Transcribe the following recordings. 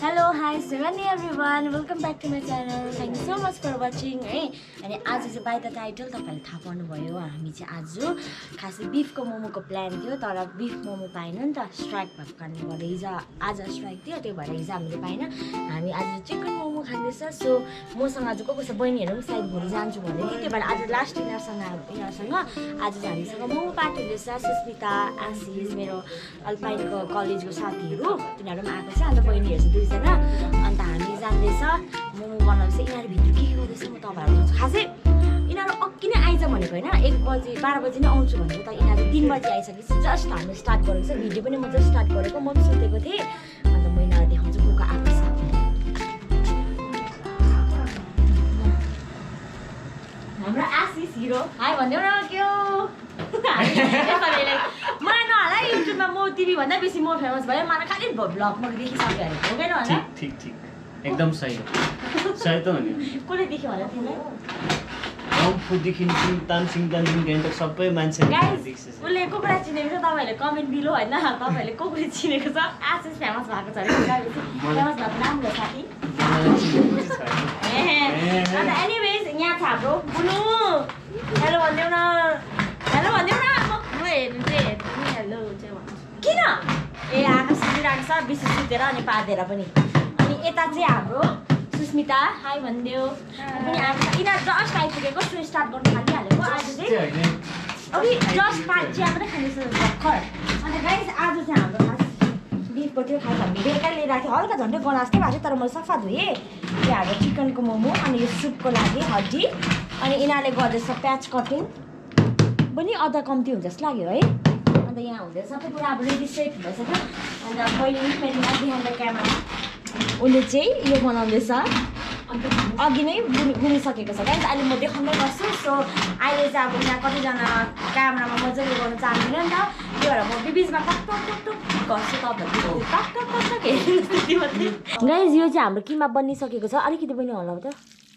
Hello, hi, Sivani everyone. Welcome back to my channel. Thank you so much for watching. अनि आज चाहिँ by the title तपाईहरुले थाहा पाउनुभयो हामी चाहिँ आज खासै बिफको मोमोको प्लान थियो तर बिफ मोमो पाएन नि त स्ट्राइक भएको कारणले गर्दा हिजो आज स्ट्राइक थियो त्यो भएर हिजो हामीले पाएन हामी आज चिकन मोमो खाँदैछ सो मसँग आज को कसै बहिनीहरु पनि सायद भोलि जान्छु भन्दै थियो त्यो भएर आज लास्ट डिनरसँग आज चाहिँ हामीसँग मोमो पार्टी हुँदैछ सुस्मिता आशिष मेरो अल्पाइनको कलेजको साथीहरु तिनीहरु पनि आएको छ अन्त बहिनीहरु चाहिँ दुईजना अन्त हामी जान्दैछ मोमो बनाउँछ यिनीहरु भित्र के गर्दैछ म तपाईहरुलाई खासै यिनीहरु अक्की नै आइज भनेको हैन 1 बजे 12 बजे नै आउँछु भनेको त यिनीहरु 3 बजे आइसकेपछि जस्ट हामी स्टार्ट गरेको छ भिडियो पनि म जस्ट स्टार्ट गरेको म पनि सुतेको थिएँ अन्त म यिनीहरुलाई देखाउँछु कोको आएको छ हाम्रो आशिष हिरो हाय भन्देऊ न के हो मलाई नहाला युट्युबमा म टिभी भन्दा बेसी म फेमस भयो मलाई खाली भ्लगमा देखिसक्यो अरे हो गएन होला ठीक ठीक एकदम सही सही त हो नि कसले देख्यो होला तिमीलाई गाउँदेखि तानसिङ गान्तोक सबै मान्छेले देख्छ उसले कुकुरा चिनेको छ तपाईहरुले कमेन्ट दिलो हैन तपाईहरुले कुकुरा चिनेको छ आशिष फेमस भएको छ अरे फेमस भएको नाम हो साथी अन्त एनीवेज यहाँ छ हाम्रो बुनु हेलो भन्देऊ न म हेर्नु चाहिँ हेलो चाहिँ भन्छु किन ए आकाश सुतिरहेको छ बेसी सुतेर अनि पार्देर पनि अनि यता चाहिँ हाम्रो सुस्मिता हाई भन्देऊ पनि यिनीहरू जस्ट आइपुगेको सो स्टार्ट गर्नु थालिहालेको आज चाहिँ अघि जस्ट चिया पनि खाँदैछ भर्खर अन्त गाइस आज चाहिँ हाम्रो खास बिफको त्यो खास हामीले बेलुका लिएर आएको थियो हल्का झन्डै गनास चाहिँ भएको थियो तर मैले सफा धोएँ त्यो हाम्रो चिकनको मोमो अनि यो सुपको लागि हड्डी अनि यिनीहरूले गर्दैछ प्याज कटिङ पनि अदा कम्ती हुन्छ जस्तो लाग्यो है अन्त यहाँ हुँदैछ सबै कुरा अब रेडी सेट हुँदैछ क्या अन्त बहिनी मेरो बिहान द क्यामेरा उसले चाहिँ यो बनाउँदैछ अघि नै बुनिसकेको छ गाइस अहिले म देखाउँदै गर्छु सो अहिले चाहिँ अब यहाँ कतिजना क्यामेरामा मजाले गर्नु चाहँदैन नि त त्यो भएर म बिचमा टक गर्छु तपाईँहरू टक हेर्नु गाइस यो चाहिँ हाम्रो किमा बनिसकेको छ अलिकति पनि होला त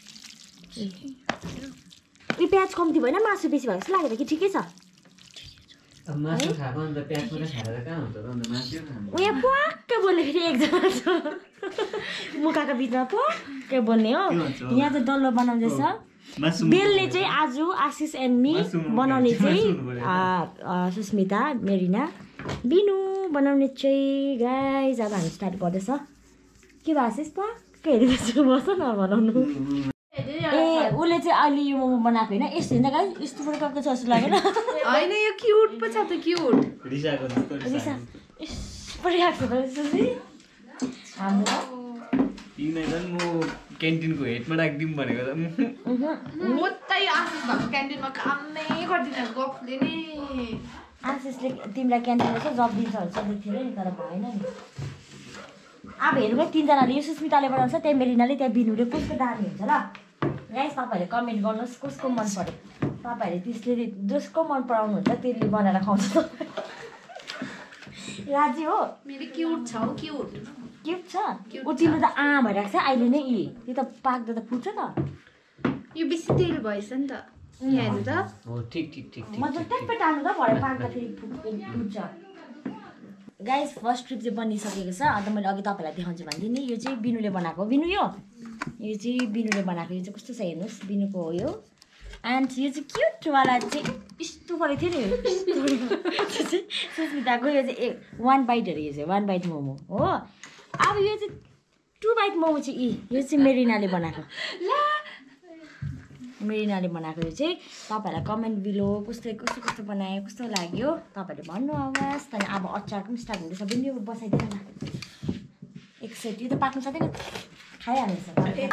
यो प्याज कम्ती भएन मासु बेसी भएको जस्तो लागेर कि ठिकै छ मासु खाएको अन्त प्याज पनि खाएर कहाँ हुन्छ त अन्त मासु खानु उयो प्वाक्कै बोल्ने फेरि एकजना छ मुखाको बिचमा प्वाक्कै बोल्ने हो यहाँ चाहिँ डल्लो बनाउँदैछ बेलले चाहिँ आज आशिष एन्ड मी बनाउने चाहिँ सुस्मिता मेरिना बिनु बनाउने चाहिँ गाइस अब हामी स्टार्ट गर्दैछ के भयो आशिष प्वाक्कै हेरेपछि बस्छ न बनाउनु ए उसले चाहिँ अहिले यो मोमो बनाएको होइन यस्तो होइन गाइस यस्तो प्रकारको छ जस्तो लाग्यो होइन यो क्युट पो छ त क्युट रिसाको जस्तो रिसा परिरहेको छ त हाम्रो तिमीले झन् म क्यान्टिनको हेडमा राखिदिउँ भनेको त म त यो आशिष भएको क्यान्टिनमा काम नै गर्दिनँ गफले नि आशिषले तिमीलाई क्यान्टिनमा चाहिँ जब दिन्छ भने सोधेको थियो नि तर भएन नि अब हेरौँ है तिनजनाले यो सुस्मिताले बनाउँछ त्यहाँ मेरिनाले त्यहाँ बिनुले कसको दामी हुन्छ ल गाइस तपाईँहरूले कमेन्ट गर्नुहोस् कसको मन पर्यो तपाईँहरूले त्यसले जसको मन पराउनुहुन्छ त्यसले बनाएर खाउँछ राजी हो मेरो क्युट छ हौ क्युट क्युट छ ऊ तिम्रो त भइरहेको छ अहिले नै त्यो त पाक्दा त फुट्छ त यो बेसी तेल भएछ नि त हेर्नु त हो ठीक ठीक ठीक मतलब ट्याक्कै टाल्नु त भरे पाक्दाखेरि फुट्छ गाइस फर्स्ट ट्रिप चाहिँ बनिसकेको छ अन्त मैले अघि तपाईँलाई देखाउँछु भन्दै नि यो चाहिँ बिनुले बनाएको बिनु यो चाहिँ बिनुले बनाएको यो चाहिँ कस्तो छ हेर्नुहोस् बिनुको हो यो एन्ड यो चाहिँ क्युटवाला चाहिँ यस्तो परेको थियो नि सुस्मिताको यो चाहिँ 1 बाइट अरे यो चाहिँ 1 बाइट मोमो हो अब यो चाहिँ 2 बाइट मोमो चाहिँ यो चाहिँ मेरिनाले बनाएको मेरिनाले बनाएको यो चाहिँ तपाईँहरूलाई कमेन्ट बिलो कस्तो बनायो कस्तो लाग्यो तपाईँहरूले भन्नु आवाज त्यहाँदेखि अब अचार पनि स्टार्ट हुँदैछ बिनु यो बसाइदिनु न एक सेट यो त पाक्नु सक्दैन खाइहाल्दैछ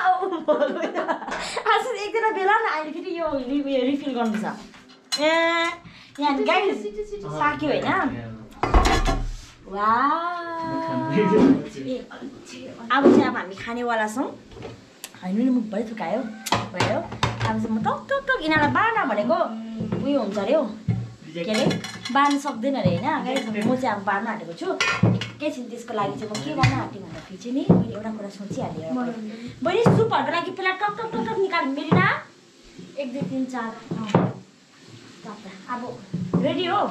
एकजना बेला न अहिले फेरि यो रिफिल गर्नु छ ए यहाँ गाइस पाक्यो होइन वा अब चाहिँ अब हामी खानेवाला छौँ होइन मुखभरि थुकायो भयो अब चाहिँ म टक यिनीहरूलाई बार्न भनेको उयो हुन्छ अरे हौ के अरे बार्नु सक्दैन अरे होइन गाइस म चाहिँ अब बार्न आँटेको छु एकैछिन त्यसको लागि चाहिँ म के गर्न आँटेँ भन्दाखेरि चाहिँ नि मैले एउटा कुरा सोचिहालेँ बहिनी सुपहरूको लागि पहिला टक निकाल्नु मेरिना 1 2 3 4 अब रेडी हो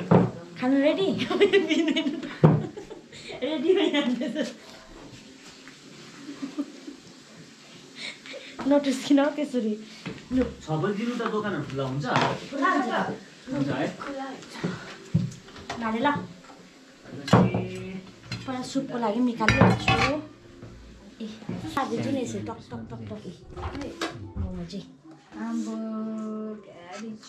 खानु रेडी रेडी भइहाल्दैछ नोटिस किन त्यसरी लु 6 बजीदिनु त दोकानहरु खुल्ला हुन्छ खुला हुन्छ हुन्छ है नाले ल पहिला सुपको लागि निकालिहाल्छु ए साथी जुन यसरी टक टक टक टक मोमो चाहिँ आम्बो क्याबेज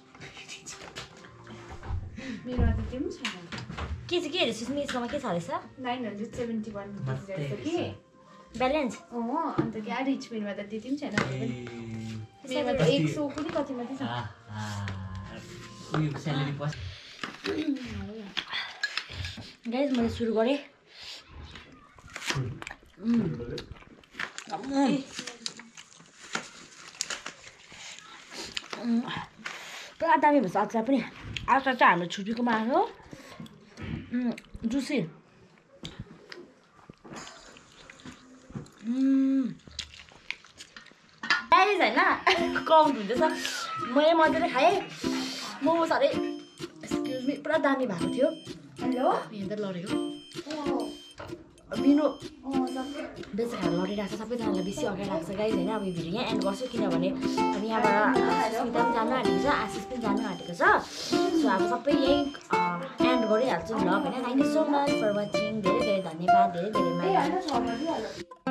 मेरो त त्यो पनि छैन के चाहिँ के हेरेछ यसकोमा के छ रहेछ 971 रुपिस रहेछ कि ब्यालेन्स अन्त क्याबेज मेरोमा त त्यति पनि छैन मेरोमा त 100 पनि कति मात्रै छ उयो स्यालेरी पस गाइस मैले सुरु गरेँ पुरा दामी भन्छ अचार पनि अचार चाहिँ हाम्रो छुर्पीकोमा आयो जुसी गाइस होइन काउन्ट हुँदैछ मैले मजाले खाएँ मोमो साह्रै एक्सक्युज मी पुरा दामी भएको थियो हेलो हेर्दा लडेको मिनो बेसी खाएर लडिरहेको छ सबैजनालाई बेसी अगाडि राख्छ गाइस होइन अब यो भिडियो यहाँ एन्ड गर्छु किनभने अनि यहाँबाट स्मिता पनि जानु आँटेको छ आशिष पनि जानु आँटेको छ सो अब सबै यहीँ एन्ड गरिहाल्छु भ्लग होइन thank you so much for watching धेरै धेरै धन्यवाद धेरै धेरै माया